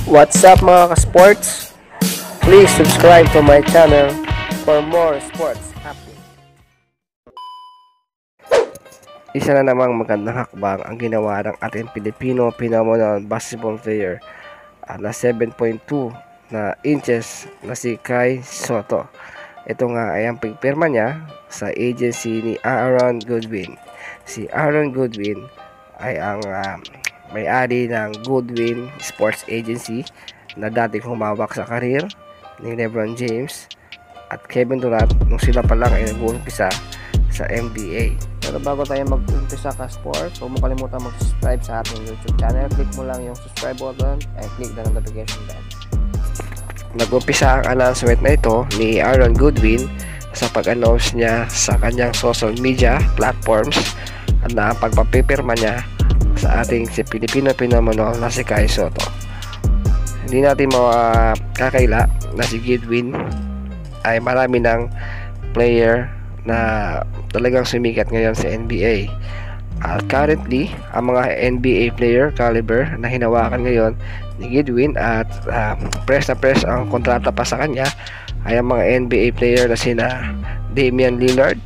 What's up mga ka-sports? Please subscribe to my channel for more sports happening. Isa na namang magandang hakbang ang ginawa ng ating Pilipino phenomenal basketball player na 7.2 na inches na si Kai Sotto. Ito nga ay ang pagpirma niya sa agency ni Aaron Goodwin. Si Aaron Goodwin ay ang may-ari ng Goodwin Sports Agency na dating humawak sa karir ni LeBron James at Kevin Durant nung sila pa lang ay nag-uumpisa sa NBA. Pero bago tayo mag-umpisa ka sport, huwag mo kalimutan mag-subscribe sa ating YouTube channel. Click mo lang yung subscribe button and click the notification bell. Nag-umpisa ang announcement na ito ni Aaron Goodwin sa pag-announce niya sa kanyang social media platforms na ang pagpapipirma niya sa ating si Filipino phenomenal na si Kai Sotto. Hindi natin makakaila na si Goodwin ay marami ng player na talagang sumikat ngayon sa NBA. Currently, ang mga NBA player caliber na hinawakan ngayon ni Goodwin at press na press ang kontrata pa sa kanya ay ang mga NBA player na sina Damian Lillard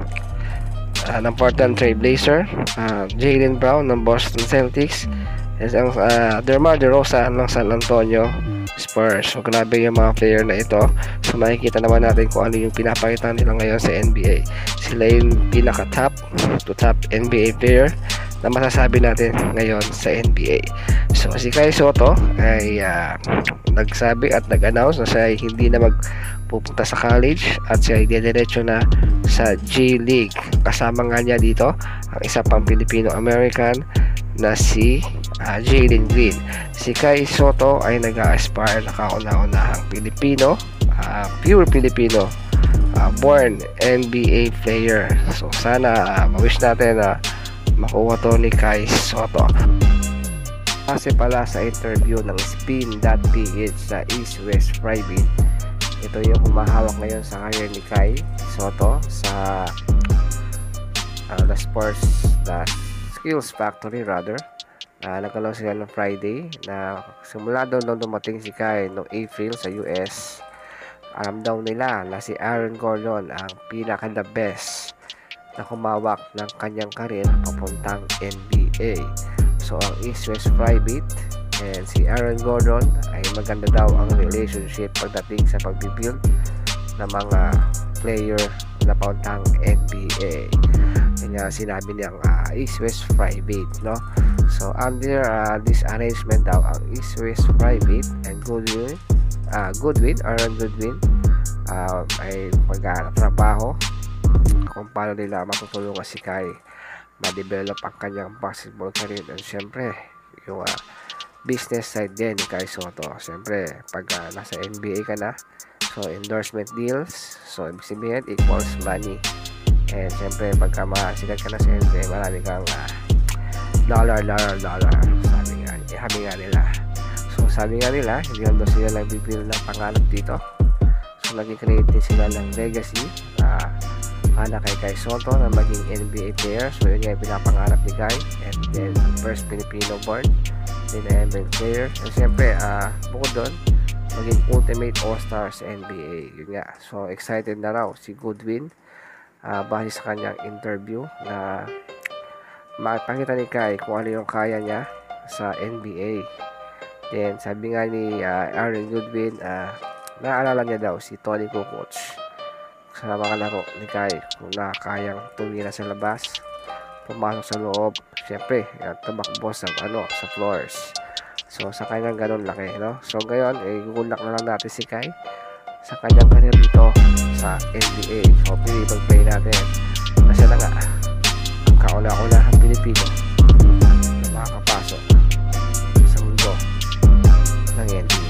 ng Portland Trail Blazer, Jaylen Brown ng Boston Celtics, at ang DeMar DeRozan ng San Antonio Spurs. So grabe yung mga player na ito. So makikita naman natin kung ano yung pinapakita nila ngayon sa NBA. Sila yung pinaka top to top NBA player na masasabi natin ngayon sa NBA. So si Kai Sotto ay nagsabi at nag-announce na siya ay hindi na magpupunta sa college at siya ay diretso na sa J-League. Kasama nga niya dito ang isa pang Filipino-American na si Jalen Green. Si Kai Sotto ay nag-aspire na kauna-unahang Pilipino, pure Filipino, born NBA player. So sana ma-wish natin na makuha to ni Kai Sotto. Kasi pala sa interview ng Spin.ph sa East West Private, ito yung humahawak ngayon sa career ni Kai Sotto sa the Skills Factory rather. Nagkaroon sila ng Friday na simula doon nung dumating si Kai noong April sa US. Alam daw nila na si Aaron Gordon ang pinaka the best na humawak ng kanyang karir papuntang NBA. So ang East West Private and si Aaron Gordon ay maganda daw ang relationship pagdating sa pagbibuild ng mga player na pauntang NBA. Yan nga sinabi niyang East West Private, no? So under this arrangement daw ang East West Private and Goodwin, Aaron Goodwin ay magtrabaho kung paano nila matutulungan si Kai ma-develop ang kanyang basketball career. And syempre yung business side din ni Kai Sotto. Syempre pag nasa NBA ka na, so endorsement deals, so ibig sabihin equals money. And syempre pagka masikat ka na sa NBA, marami kang dollar sabi nga nila. So sabi nga nila, hindi lang daw sila lang bibili ng pangarap dito. So nag-create din sila ng legacy para kay Kai Sotto na maging NBA player. So yun nga yung pinapangarap ni Kai, and then first Filipino born din na NBA player. And syempre bukod doon, maging ultimate all-star sa NBA. Yun nga, so excited na raw si Goodwin base sa kanyang interview na makikita ni Kai kung ano yung kaya niya sa NBA. Then sabi nga ni Aaron Goodwin, naalala niya daw si Tony Kukoc sa mga laro ni Kai kung nakakayang tumira sa labas, pumasok sa loob, syempre tumakbo sa floors. So sa kanyang ganun laki, no? So ngayon gugunak na lang natin si Kai sa kanyang career dito sa NBA. So pili pag-play natin kasi na nga ang kauna-unahang Pilipino na makakapasok sa mundo ng NBA.